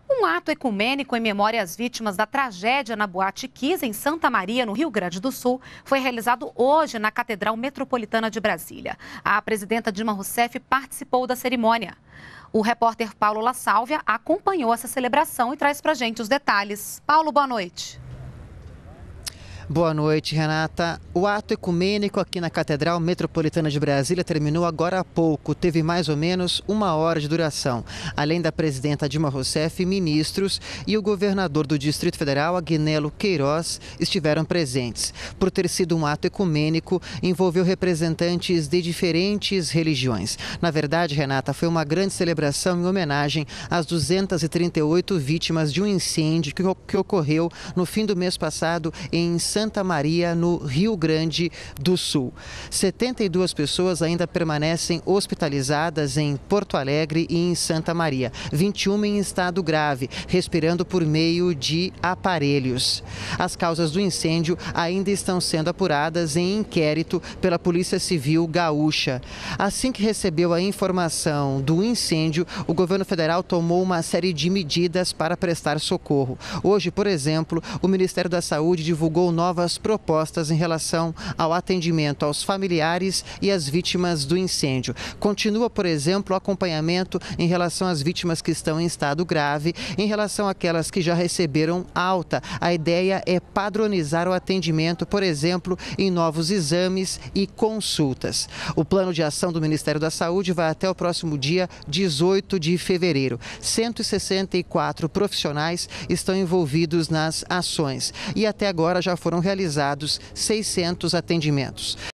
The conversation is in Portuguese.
Um ato ecumênico em memória às vítimas da tragédia na Boate Kiss, em Santa Maria, no Rio Grande do Sul, foi realizado hoje na Catedral Metropolitana de Brasília. A presidenta Dilma Rousseff participou da cerimônia. O repórter Paulo La Sálvia acompanhou essa celebração e traz pra gente os detalhes. Paulo, boa noite. Boa noite, Renata. O ato ecumênico aqui na Catedral Metropolitana de Brasília terminou agora há pouco. Teve mais ou menos 1 hora de duração. Além da presidenta Dilma Rousseff, ministros e o governador do Distrito Federal, Agnello Queiroz, estiveram presentes. Por ter sido um ato ecumênico, envolveu representantes de diferentes religiões. Na verdade, Renata, foi uma grande celebração em homenagem às 238 vítimas de um incêndio que ocorreu no fim do mês passado em Santa Maria, no Rio Grande do Sul. 72 pessoas ainda permanecem hospitalizadas em Porto Alegre e em Santa Maria. 21 em estado grave, respirando por meio de aparelhos. As causas do incêndio ainda estão sendo apuradas em inquérito pela Polícia Civil Gaúcha. Assim que recebeu a informação do incêndio, o governo federal tomou uma série de medidas para prestar socorro. Hoje, por exemplo, o Ministério da Saúde divulgou novas propostas em relação ao atendimento aos familiares e às vítimas do incêndio. Continua, por exemplo, o acompanhamento em relação às vítimas que estão em estado grave, em relação àquelas que já receberam alta. A ideia é padronizar o atendimento, por exemplo, em novos exames e consultas. O plano de ação do Ministério da Saúde vai até o próximo dia 18 de fevereiro. 164 profissionais estão envolvidos nas ações e até agora já foram realizados 600 atendimentos.